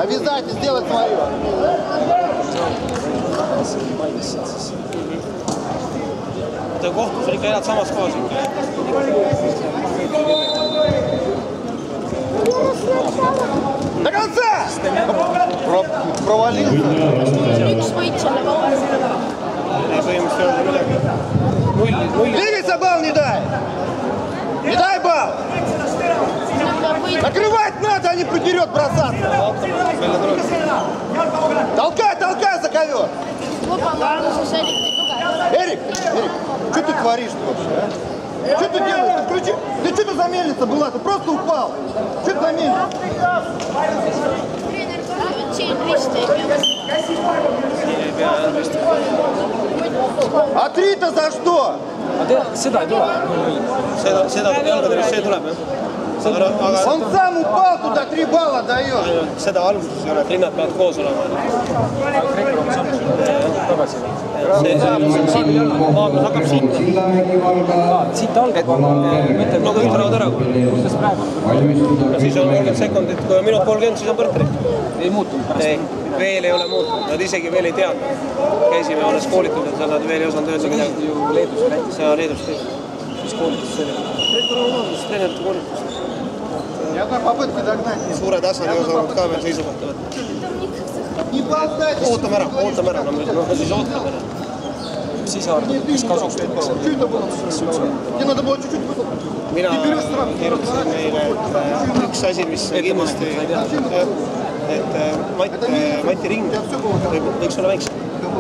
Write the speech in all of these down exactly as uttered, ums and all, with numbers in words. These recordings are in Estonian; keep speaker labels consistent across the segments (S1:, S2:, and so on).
S1: Обязательно сделать свое.
S2: Kohtus oli ikka head samas kohas.
S1: До конца! Провалился.
S3: Üks võit selle vahel.
S1: Двигайся, бал не дай! Не дай бал! Накрывать надо, а не вперед бросаться! Толкай, толкай за ковер! Эрик, Эрик, что ты творишь вообще, а? Что ты делаешь? Ты включи. Ты что ты за мельница была? Ты просто упал. Что ты за мельница? А три-то за что?
S4: Seda ei tule.
S2: Seda, seda jalgadest see tuleb, jah.
S1: Он сам упал, туда три балла дает.
S2: Seda alguses ei ole, et rinnad peavad koos olema.
S4: Tagasi.
S2: Vaaglas hakkab siit.
S4: Siit algab.
S2: Nagu ütlevad ära.
S4: Kuidas praegu?
S2: Ja siis on kolmkümmend sekundit, kui on minut kolmkümmend, siis on põrtri.
S4: Ei muutunud pärast.
S2: Ei, veel ei ole muutunud. Nad isegi veel ei teadnud. Käisime alles koolitusel, seal nad veel ei osanud öelda midagi.
S4: Ju Leedus rääkis.
S2: Ja Leedus kõik.
S4: Mis koolitus see oli?
S2: Treenerite koolitus.
S1: Я одной попытки догнать.
S2: Suured asjad ei osanud ka veel seisukohta võtta. Ootame ära, ootame ära. No siis ootame ära.
S4: Siis arvad, mis kasuks teeks?
S2: Mina kirjutasin neile, et üks asi, mis kindlasti, et Mati ring võiks olla väiksem.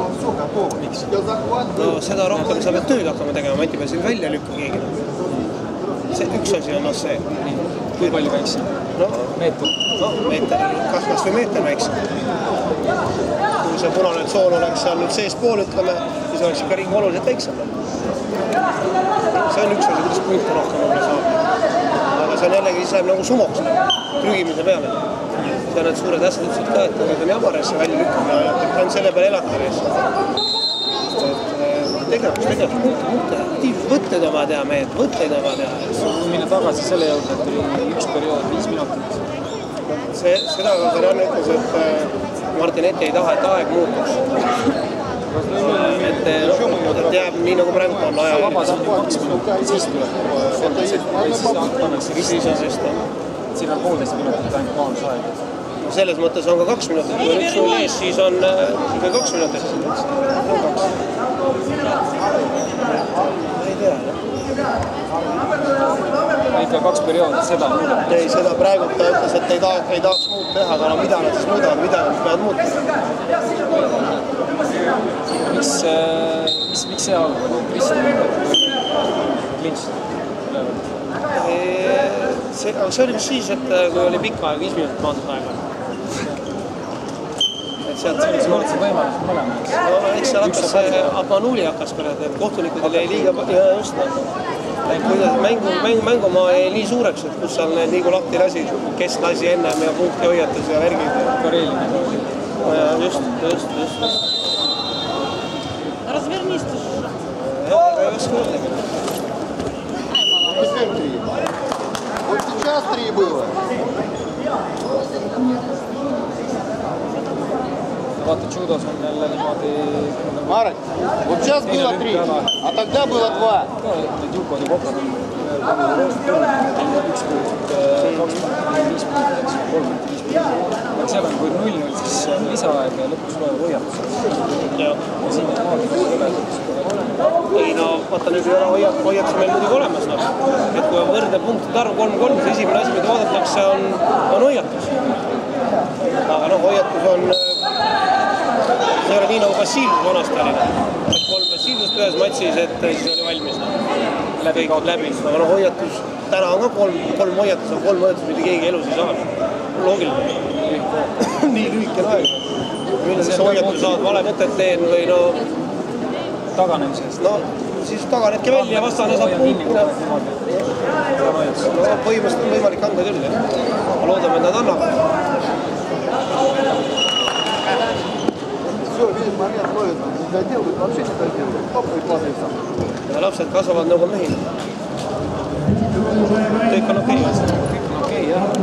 S2: No seda rohkem sa pead tööd hakkama tegema, Mati peal siin välja lükka keegi. Üks asi on see.
S4: Kui palju väiksem? Meeter?
S2: No meeter, kas või meeter väiksem. Kui see punane tsoon oleks seal nüüd sees pool, ütleme, siis oleks ikka ring oluliselt väiksem. See on üks asi, kuidas punta rohkem võib-olla saab. Aga see on jällegi, siis läheb nagu sumoks trügimise peale. See on need suured ässad ütlesid ka, et need on jamaresse välja lükkama ja on selle peale elataris. Tegevus, tegevus, muuta, muuta. Võtteid oma teha, mehed, võtteid oma teha.
S4: Minna tagasi selle juurde, et oli üks periood, viis minutit.
S2: Seda Karjan ütles, et Martin Eti ei taha, et aeg muutuks. Et jääb nii nagu praegu on aja.
S4: Vabas on kaks minutit, siis tuleb
S2: Siis on sest.
S4: Siin on poolteist minutit ainult maanus aeg.
S2: Selles mõttes on ka kaks minutit. Kui on üks null ees, siis on kaks minutit. Ei tea.
S4: Ikka kaks perioodi, seda muudab.
S2: Ei, seda praegu ta ütles, et ei tahaks muud teha, aga mida nad siis muudavad, mida nad peavad muutma.
S4: Miks see alg oli? Kristjan Klints ülevad?
S2: See oli mis siis, et kui oli pikka aega, viis minutit maandus aega.
S4: See oli võrdse võimalus mõlema.
S2: Eks seal hakkas Abmanuuli hakkas peale, et kohtunikud oli liiga just. Mängumaa jäi nii suureks, et kus seal liigu lahti lasi, kes lasi ennem ja punkti hoiatas ja värgid.
S4: Kareelini.
S2: Just, just, just.
S3: Развернись ты.
S2: Jah, ei oska öelda.
S1: Вот сейчас три было.
S4: Vaata, judos on jälle niimoodi...
S1: Marek, вот сейчас было три, а тогда было два.
S4: Need jukod ja kokad on üks minutit, kaks minutit, viis minutit, kolm minutit, viis minutit. Aga seal on, kui null null, siis on lisaaeg ja lõpuks loevad hoiatus. Ja siin on maadus üle.
S2: Ei no, vaata nüüd ei ole hoiatus meil muidugi olemas. Et kui on võrdne punktide arv kolm kolm, siis esimene asi, mida vaadatakse, on hoiatus. Aga no hoiatus on... See ei ole nii nagu Bassiilus vanasti oli. Kolm Bassiilust ühes matsis, et siis oli valmis. Läbi. Aga no hoiatus, täna on ka kolm hoiatus, aga kolm hoiatus, mida keegi elus ei saa. Loogiline. Nii lühikene aeg. Mille siis hoiatus saad vale mõtet teen või no...
S4: Taganemisest.
S2: No, siis taganedki välja ja vastane saab punkti. No, põhimõtteliselt on võimalik anda küll. Ma loodame, et nad annavad.
S1: Все, видишь, момент ловит, не доделывает, вообще не доделывает. Топ и падает сам.
S2: Ja lapsed kasvavad nagu mehin. Kõik on okei.
S4: Kõik on okei, jah.